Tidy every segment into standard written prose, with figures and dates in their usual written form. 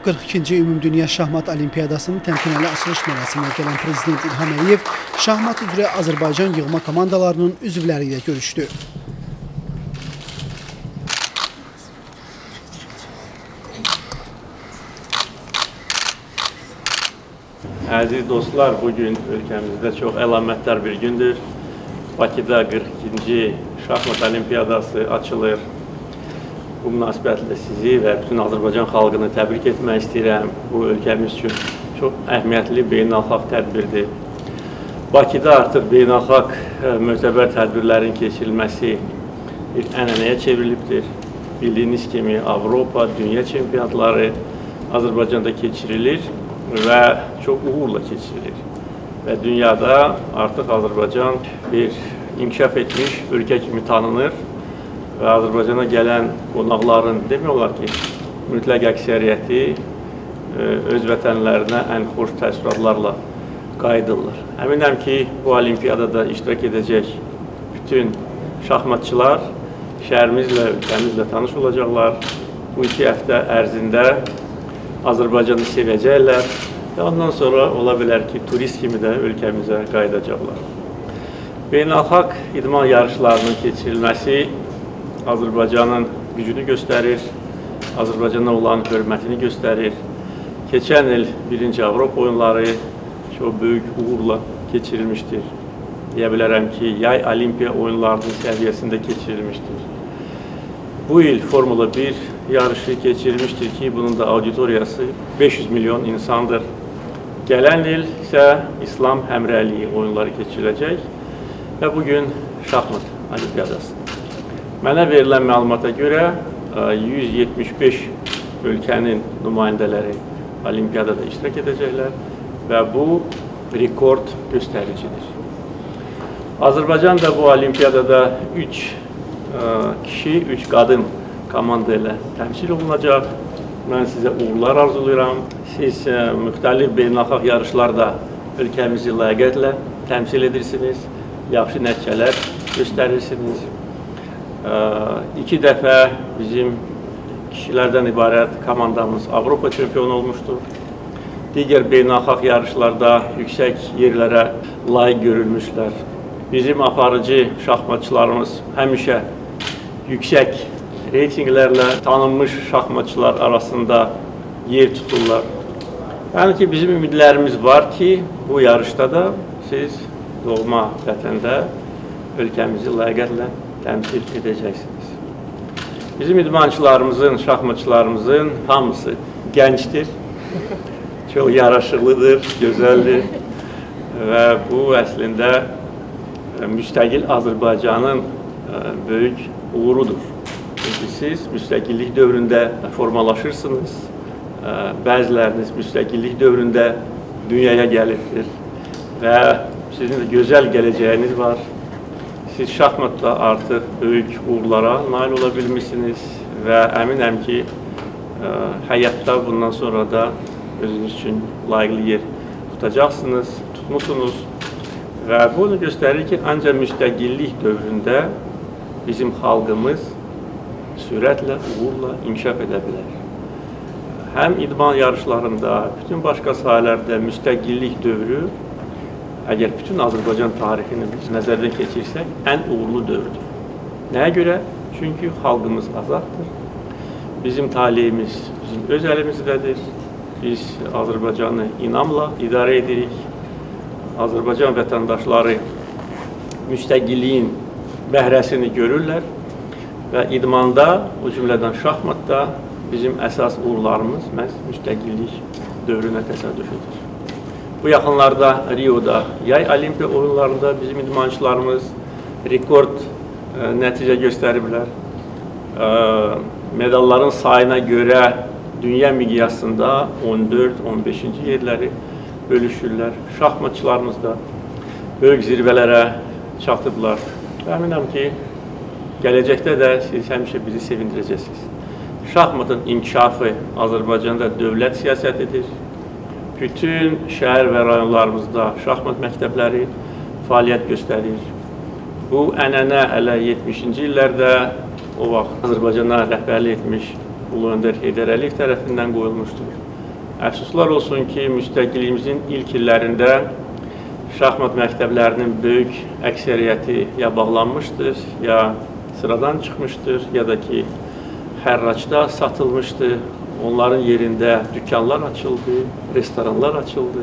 42-ci Ümumdünya Şahmat Olimpiyadasının təntənəli açılış mərasiminə gələn Prezident İlham Əliyev şahmat üzrə Azərbaycan yığma komandalarının üzvləri ilə görüşdü. Əziz dostlar, bugün ölkəmizdə çox əlamətdar bir gündür. Bakıda 42-ci Şahmat Olimpiyadası açılır. Bu münasibətlə sizi və bütün Azərbaycan xalqını təbrik etmək istəyirəm. Bu ölkəmiz üçün çox əhəmiyyətli beynəlxalq tədbirdir. Bakıda artıq beynəlxalq mötəbər tədbirlərin keçirilməsi bir ənənəyə çevrilibdir. Bildiyiniz kimi Avropa, dünya çempionatları Azərbaycanda keçirilir və çox uğurla keçirilir. Və dünyada artıq Azərbaycan bir inkişaf etmiş ölkə kimi tanınır. Və Azərbaycana gələn qonaqların demək olar ki, mütləq əksəriyyəti öz vətənlərinə ən xoş təəssüratlarla qayıdırlar. Əminəm ki, bu olimpiyadada iştirak edəcək bütün şahmatçılar şəhərimizlə, ölkəmizlə tanış olacaqlar. Bu 2 həftə ərzində Azərbaycanı sevəcəklər və ondan sonra ola bilər ki, turist kimi də ölkəmizə qayıdacaqlar. Beynəlxalq idman yarışlarının keçirilməsi Azərbaycanın gücünü göstərir, Azərbaycana olan hörmətini göstərir. Keçən il 1-ci Avropa oyunları çox böyük uğurla keçirilmişdir. Deyə bilərəm ki, yay olimpiya oyunlarının səviyyəsində keçirilmişdir. Bu il Formula 1 yarışı keçirilmişdir ki, bunun da auditoriyası 500 milyon insandır. Gələn il isə İslam həmrəyliyi oyunları keçiriləcək və bugün şahmat olimpiyadası. Mənə verilən məlumata görə 175 ölkənin nümayəndələri olimpiyadada iştirak edəcəklər və bu rekord göstəricidir. Azərbaycan da bu olimpiyadada 3 kişi, 3 qadın komanda ilə təmsil olunacaq. Mən sizə uğurlar arzulayıram. Siz müxtəlif beynəlxalq yarışlarda ölkəmizi layiqətlə təmsil edirsiniz, yaxşı nəticələr göstərirsiniz. 2 dəfə bizim kişilərdən ibarət komandamız Avropa çempionu olmuşdur. Digər beynəlxalq yarışlarda yüksək yerlərə layiq görülmüşlər. Bizim aparıcı şahmatçılarımız həmişə yüksək reytinglərlə tanınmış şahmatçılar arasında yer tuturlar. Yəni ki, bizim ümidlərimiz var ki, bu yarışda da siz doğma vətəndə ölkəmizi layiqətlə təmsil edəcəksiniz. Bizim idmançılarımızın, şahmatçılarımızın hamısı gəncdir, çox yaraşıqlıdır, gözəldir və bu əslində müstəqil Azərbaycanın böyük uğurudur. Çünki siz müstəqillik dövründə formalaşırsınız, bəziləriniz müstəqillik dövründə dünyaya gəlibdir və sizin də gözəl gələcəyiniz var. Siz şahmatla artıq böyük uğurlara nail ola bilmişsiniz və əminəm ki, həyatda bundan sonra da özünüz üçün layiqli yer tutacaqsınız, tutmuşsunuz və bunu göstərir ki, ancaq müstəqillik dövründə bizim xalqımız sürətlə, uğurla inkişaf edə bilər. Həm idman yarışlarında, bütün başqa sahələrdə müstəqillik dövrü əgər bütün Azərbaycan tarixini biz nəzərdən keçirsək, ən uğurlu dövrdür. Nəyə görə? Çünki xalqımız azaddır. Bizim taleyimiz bizim öz əlimizdədir. Biz Azərbaycanı inamla idarə edirik. Azərbaycan vətəndaşları müstəqilliyin bəhrəsini görürlər və idmanda, o cümlədən şahmatda bizim əsas uğurlarımız məhz müstəqillik dövrünə təsadüf edir. Bu yaxınlarda Rio'da yay olimpiya oyunlarında bizim idmançılarımız rekord nəticə göstəriblər. Medalların sayına görə dünya miqyasında 14-15-ci yerləri bölüşürlər. Şahmatçılarımız da böyük zirvələrə çatıblar. Əminəm ki, gələcəkdə də siz həmişə bizi sevindirəcəksiniz. Şahmatın inkişafı Azərbaycanda dövlət siyasətidir. Bütün şəhər və rayonlarımızda şahmat məktəbləri fəaliyyət göstərir. Bu ənənə hələ 70-ci illərdə o vaxt Azərbaycana rəhbərlik etmiş Ulu Öndər Heydər Əliyev tərəfindən qoyulmuşdur. Əfsuslar olsun ki, müstəqilliyimizin ilk illərində şahmat məktəblərinin böyük əksəriyyəti ya bağlanmışdır, ya sıradan çıxmışdır, ya da ki, hərracda satılmışdı. Onların yerində dükkanlar açıldı, restoranlar açıldı.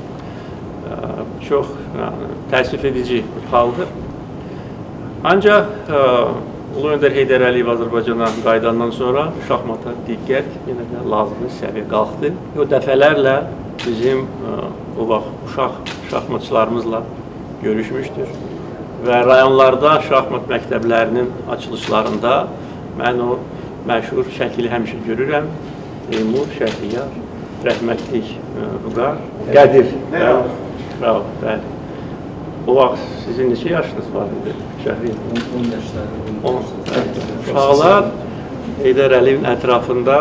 Çox təəssüf edici bir haldır. Ancaq Ulu Öndər Heydər Əliyev Azərbaycana qayıdandan sonra şahmata diqqət yenə də lazımi səviyyə qalxdı. O dəfələrlə bizim o vaxt uşaq şahmatçılarımızla görüşmüşdür və rayonlarda şahmat məktəblərinin açılışlarında mən o məşhur şəkili həmişə görürəm. Teymur, Şəhriyar, rəhmətlik Vüqar, Qədir. Bravo, bəli. O vaxt sizin neçə yaşınız var idi? Şəhriyar? 10 yaşları. Uşaqlar Heydər Əliyevin ətrafında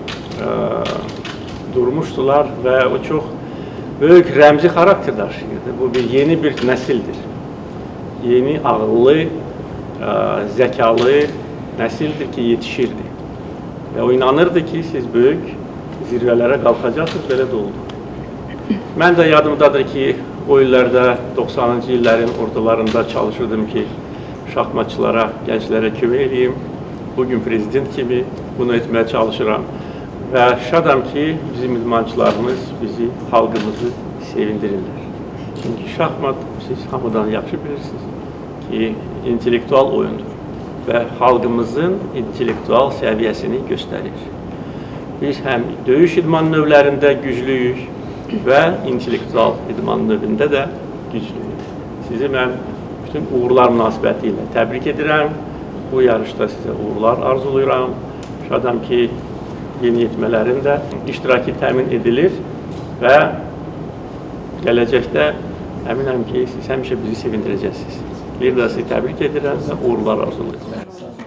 durmuşdular və o çox böyük rəmzi xarakter daşıyırdı. Bu yeni bir nəsildir. Yeni, ağıllı, zəkalı nəsildir ki, yetişirdi. Və o inanırdı ki, siz böyük zirvələrə qalxacaqsınız, belə də oldu. Mən də yadımdadır ki, o illərdə 90-cı illərin ortalarında çalışırdım ki, şahmatçılara, gənclərə kömək edeyim. Bugün prezident kimi bunu etməyə çalışıram. Və şadam ki, bizim idmançılarımız bizi, xalqımızı sevindirirlər. Çünki şahmat, siz hamıdan yaxşı bilirsiniz ki, intellektual oyundur və xalqımızın intellektual səviyyəsini göstərir. Biz həm döyüş idman növlərində güclüyük və intellektual idman növündə də güclüyük. Sizi mən bütün uğurlar münasibəti ilə təbrik edirəm. Bu yarışda sizə uğurlar arzulayıram. Şadam ki, yeniyetmələrin də iştirakı təmin edilir və gələcəkdə əminəm ki, siz həmişə bizi sevindirəcəksiniz. Bir də sizi təbrik edirəm və uğurlar arzulayıram.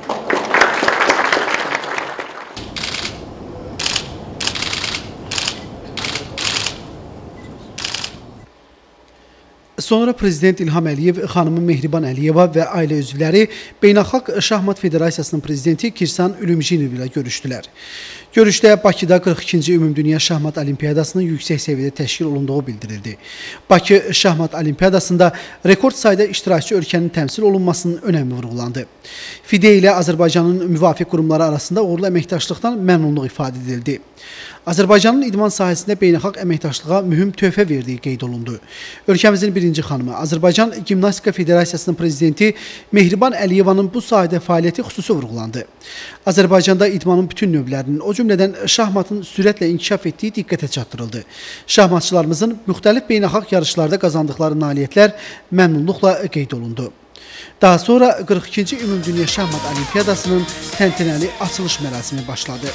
Sonra Prezident İlham Əliyev, xanımı Mehriban Əliyeva və ailə üzvləri Beynəlxalq Şahmat Federasiyasının prezidenti Kirsan Ülümjinov ilə görüşdülər. Görüşdə Bakıda 42-ci Ümumdünya Şahmat Olimpiyadasının yüksək səviyyədə təşkil olunduğu bildirildi. Bakı Şahmat Olimpiyadasında rekord sayda iştirakçı ölkənin təmsil olunmasının önəmi vurğulandı. FİDE ilə Azərbaycanın müvafiq qurumları arasında uğurlu əməkdaşlıqdan məmnunluq ifadə edildi. Azərbaycanın idman sahəsində beynəlxalq əməkdaşlığa mühüm töhfə verdiyi qeyd olundu. Ölkəmizin birinci xanımı, Azərbaycan Gimnastika Federasiyasının prezidenti Mehriban Əliyevanın bu sahədə fəaliyyəti xüsusi vurğulandı. Azərbaycanda idmanın bütün növlərinin, o cümlədən şahmatın sürətlə inkişaf etdiyi diqqətə çatdırıldı. Şahmatçılarımızın müxtəlif beynəlxalq yarışlarda qazandıqları nailiyyətlər məmnunluqla qeyd olundu. Daha sonra 42-ci Ümumdünya Şahmat Olimpiyadasının təntənəli açılış mərasimi başladı.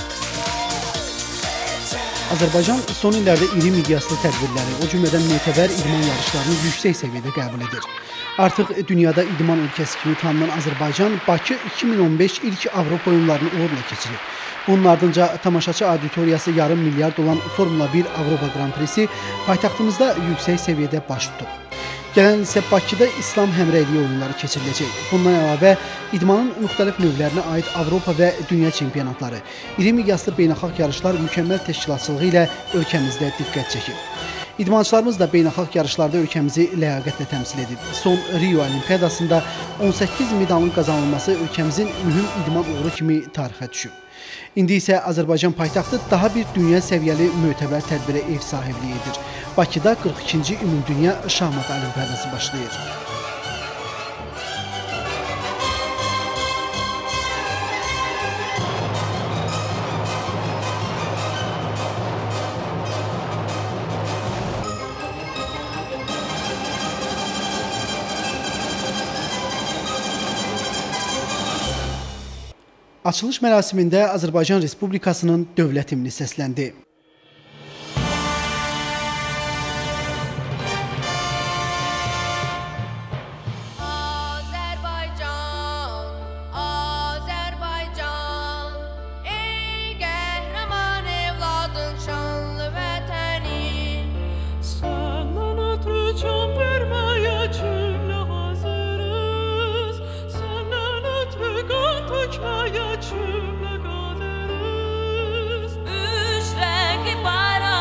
Azərbaycan son illərdə iri miqyaslı tədbirləri, o cümlədən mötəbər idman yarışlarını yüksək səviyyədə qəbul edir. Artıq dünyada idman ölkəsi kimi tanınan Azərbaycan Bakı 2015 ilk Avropa oyunlarını uğurla keçirib. Bunun ardınca tamaşaçı auditoriyası yarım milyard olan Formula 1 Avropa Grand Prix'si paytaxtımızda yüksək səviyyədə baş tutub. Gələn isə Bakıda İslam həmrəyliyi oyunları keçiriləcək. Bundan əlavə idmanın müxtəlif növlərinə aid Avropa və dünya çempionatları, iri miqyaslı beynəlxalq yarışlar mükəmməl təşkilatçılığı ilə ölkəmizdə diqqət çəkib. İdmançılarımız da beynəlxalq yarışlarda ölkəmizi ləyaqətlə təmsil edib. Son Rio Olimpiyadasında 18 medalın qazanılması ölkəmizin mühüm idman uğuru kimi tarixə düşüb. İndi isə Azərbaycan paytaxtı daha bir dünya səviyyəli mötəbər tədbirə ev sahibliyi edir. Bakıda 42-ci Ümumdünya Şahmat Olimpiyadası başlayır. Açılış mərasimində Azərbaycan Respublikasının dövlət himni səsləndi. Üç renkli bayrak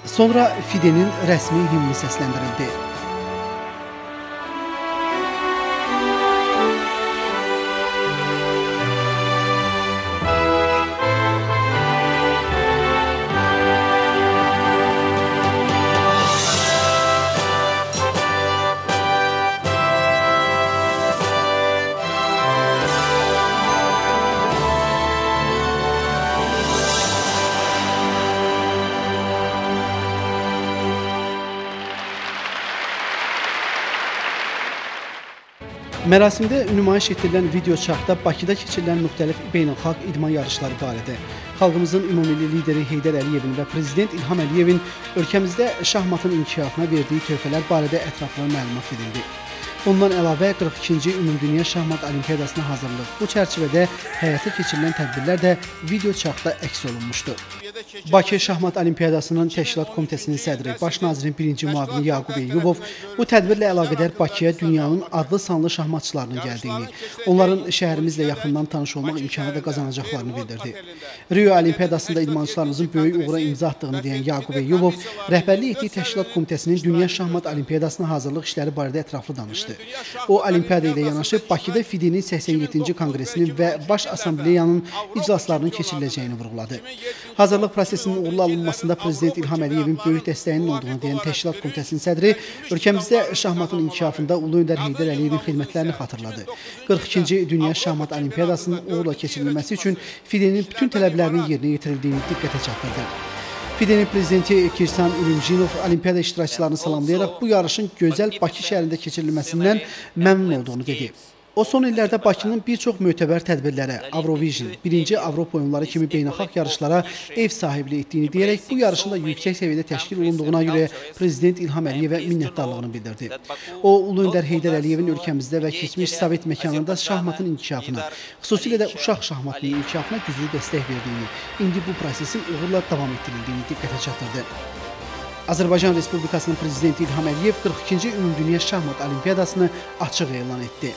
Sonra FİDE-nin rəsmi himni səsləndirildi. Mərasimdə nümayiş etdirilən video çarxda Bakıda keçirilən müxtəlif beynəlxalq idman yarışları barədə, xalqımızın ümumilli lideri Heydər Əliyevin və Prezident İlham Əliyevin ölkəmizdə şahmatın inkişafına verdiyi töhfələr barədə ətraflı məlumat verildi. Bundan əlavə 42-ci Ümumdünya Şahmat Olimpiyadasına hazırlıq. Bu çərçivədə həyata keçirilən tədbirlər də video çarxda əks olunmuşdu. Bakı Şahmat Olimpiyadasının Təşkilat Komitəsinin sədri, Baş nazirin birinci müavini Yaqub Eyyubov bu tədbirlə əlaqədar Bakıya dünyanın adlı sanlı şahmatçılarının gəldiyini, onların şəhərimizlə yaxından tanış olmaq imkanı da qazanacaqlarını bildirdi. Rio Olimpiyadasında idmançılarımızın böyük uğura imza attığını deyən Yaqub Eyyubov, rəhbərlik etdiyi Təşkilat Komitəsinin Dünya Şahmat Olimpiyadasına hazırlıq işləri barədə ətraflı danışdı. O, Olimpiyada ilə yanaşı Bakıda FİDE-nin 87-ci Konqresinin və Baş Assambleyanın iclaslarının keçiriləcəyini vurğuladı. Hazırlıq prosesinin uğurlu alınmasında Prezident İlham Əliyevin böyük dəstəyinin olduğunu deyən Təşkilat Komitəsinin sədri ölkəmizdə şahmatın inkişafında Ulu Öndər Heydər Əliyevin xidmətlərini xatırladı. 42-ci Dünya Şahmat Olimpiyadasının uğurla keçirilməsi üçün FİDE-nin bütün tələblərinin yerinə yetirildiğini diqqətə çatdırdı. FİDE-nin prezidenti Kirsan Ülümjinov Olimpiyada iştirakçılarını salamlayaraq bu yarışın gözəl Bakı şəhərində keçirilməsindən məmnun olduğunu dedi. O, son illərdə Bakının bir çox mötəbər tədbirlərə, Avrovision, 1-ci Avropa oyunları kimi beynəlxalq yarışlara ev sahibliyi etdiyini deyərək bu yarışın da yüksək səviyyədə təşkil olunduğuna görə Prezident İlham Əliyevə minnətdarlığını bildirdi. O, Ulu Öndər Heydər Əliyevin ölkəmizdə və keçmiş Sovet məkanında şahmatın inkişafına, xüsusilə də uşaq şahmatının inkişafına güclü dəstək verdiyini, indi bu prosesin uğurla davam etdirildiyini diqqətə çatdırdı. Azərbaycan Respublikasının Prezidenti İlham Əliyev 42-ci Ümumdünya Şahmat Olimpiyadasını açıq elan etdi.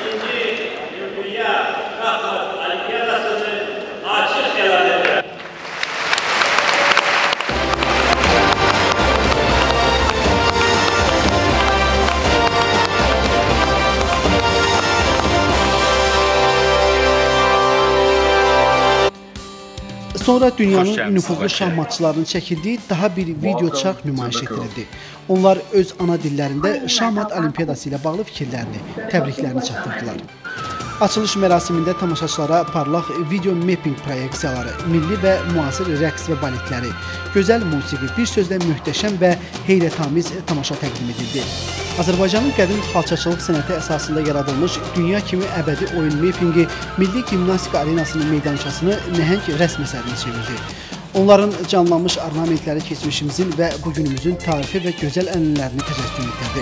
Sonra dünyanın nüfuzlu şahmatçılarının çəkildiyi daha bir video çarx nümayiş etdirildi. Onlar öz ana dillərində Şahmat Olimpiyadası ilə bağlı fikirlərini, təbriklərini çatdırdılar. Açılış mərasimində tamaşaçılara parlaq video mapping proyeksiyaları, milli və müasir rəqs və baletləri, gözəl musiqi, bir sözlə möhtəşəm və heyrətamiz tamaşa təqdim edildi. Azərbaycanın qədim xalçaçılıq sənəti əsasında yaradılmış dünya kimi əbədi oyun mappingi Milli Gimnastika Arenasının meydançasını nəhəng rəsm əsərinə çevirdi. Onların canlanmış ornamentləri keçmişimizin və bugünümüzün tarixi və gözəl ənənələrini təcəssüm etdirdi.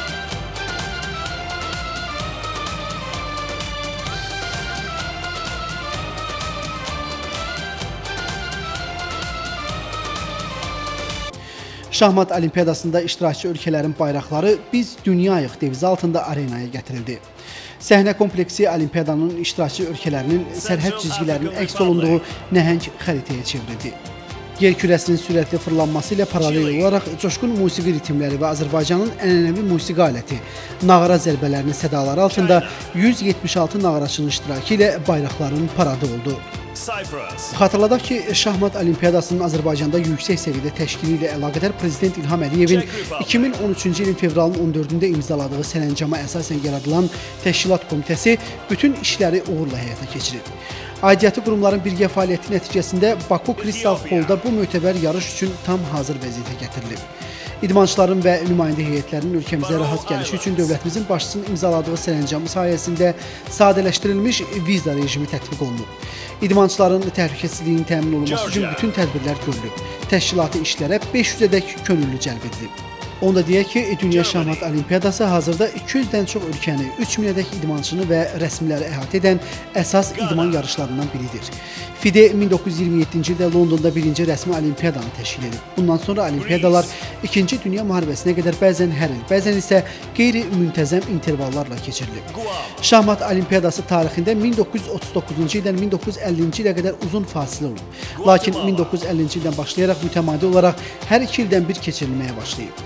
Şahmat Olimpiyadasında iştirakçı ölkələrin bayraqları "Biz dünyayıq" devizi altında arenaya gətirildi. Səhnə kompleksi Olimpiyadanın iştirakçı ölkələrinin sərhəd cizgilərinin əks olunduğu nəhəng xəritəyə çevrildi. Yer kürəsinin sürətli fırlanması ilə paralel olaraq coşqun musiqi ritmləri və Azərbaycanın ənənəvi musiqi aləti, nağara zərbələrinin sədaları altında 176 nağaraçının iştirakı ilə bayraqların paradı oldu. Xatırladaq ki, Şahmat Olimpiyadasının Azərbaycanda yüksək səviyyədə təşkili ilə əlaqədar Prezident İlham Əliyevin 2013-cü ilin fevralın 14-də imzaladığı sərəncama əsasən yaradılan Təşkilat Komitəsi bütün işləri uğurla həyata keçirir. Aidiyyatı qurumların birgə fəaliyyəti nəticəsində Baku Kristal Polda bu mötəbər yarış üçün tam hazır vəziyyətə gətirilib. İdmançıların və nümayəndə heyətlərinin ölkəmizə rahat gəlişi üçün dövlətimizin başçısının imzaladığı sərəncamı sayəsində sadələşdirilmiş viza rejimi tətbiq olunub. İdmançıların təhlükəsizliyinin təmin olunması üçün bütün tədbirlər görülüb. Təşkilati işlərə 500-ədək könüllü cəlb edilib. Onu da deyək ki, Dünya Şahmat Olimpiyadası hazırda 200-dən çox ölkəni, 3000-ədək idmançını və rəsmiləri əhatə edən əsas idman yarışlarından biridir. FIDE 1927-ci ildə Londonda birinci rəsmi olimpiyadanı təşkil edib. Bundan sonra olimpiyadalar 2-ci Dünya müharibəsinə qədər bəzən hər il, bəzən isə qeyri-müntəzəm intervallarla keçirilib. Şahmat Olimpiyadası tarixində 1939-cu ildən 1950-ci ilə qədər uzun fasilə olub. Lakin 1950-ci ildən başlayaraq mütəmadi olaraq hər 2 ildən bir keçirilməyə başlayıb.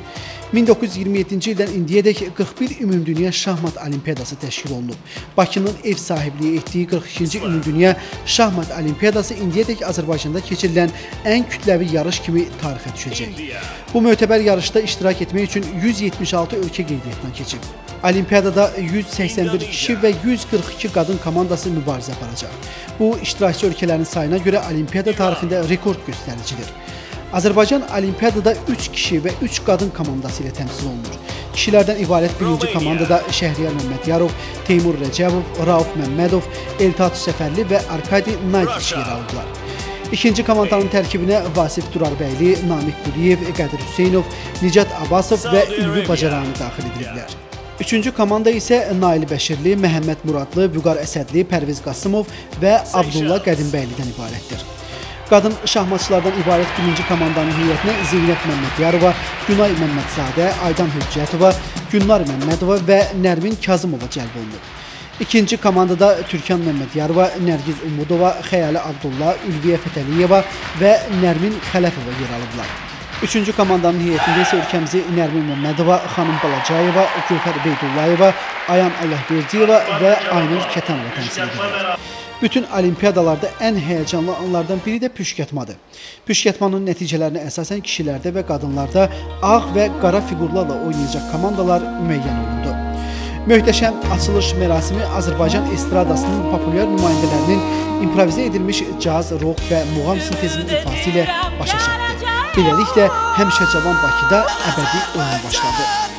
1927-ci ildən indiyədək 41 Ümumdünya Şahmat Olimpiyadası təşkil olunub. Bakının ev sahibliyi etdiyi 42-ci Ümumdünya Şahmat Olimpiyadası indiyədək Azərbaycanda keçirilən ən kütləvi yarış kimi tarixə düşəcək. Bu mötəbər yarışda iştirak etmək üçün 176 ölkə qeydiyyatdan keçib. Olimpiyadada 181 kişi və 142 qadın komandası mübarizə aparacaq. Bu, iştirakçı ölkələrin sayına görə Olimpiyada tarixində rekord göstəricidir. Azərbaycan Olimpiyadada 3 kişi və 3 qadın komandası ilə təmsil olunur. Kişilərdən ibarət birinci komandada Şəhriyar Məmmədiyarov, Teymur Rəcəbov, Rauf Məmmədov, Eltat Səfərli və Arkadi Naykiç yer aldılar. İkinci komandanın tərkibinə Vasif Durarbəyli, Namiq Quliyev, Qədir Hüseynov, Nicat Abbasov və Ülvi Bacarani daxil ediliblər. Üçüncü komanda isə Nail Bəşirli, Məhəmməd Muradlı, Vüqar Əsədli, Pərviz Qasımov və Abdullah Qədimbəlidən ibarətdir. Qadın şahmatçılardan ibarət birinci komandanın heyətinə Zeynəb Məmmədiyarova, Günay Məmmədzadə, Aydan Hüccətova, Günnar Məmmədova və Nərmin Kazımova cəlb olunub. İkinci komandada Türkan Məmmədiyarova, Nərgiz Umudova, Xəyalə Abdullah, Ülviyə Fətəliyeva və Nərmin Xələfova yer alıblar. Üçüncü komandanın heyətində isə ölkəmizi Nərmin Məmmədova, Xanım Balacayeva, Gülfər Beydullayeva, Ayan Allahverdiyeva və Aynur Kətanova təmsil edirlər. Bütün olimpiyadalarda ən həyəcanlı anlardan biri də püşkətmadır. Püşkətmanın nəticələrinə əsasən kişilərdə və qadınlarda ağ və qara fiqurlarla oynayacaq komandalar müəyyən olundu. Möhtəşəm açılış mərasimi Azərbaycan estradasının populyar nümayəndələrinin improvizə edilmiş caz, rock və muğam sintezinin ifası ilə başa çatdı. Beləliklə, həmişə cavan Bakıda əbədi oyun başladı.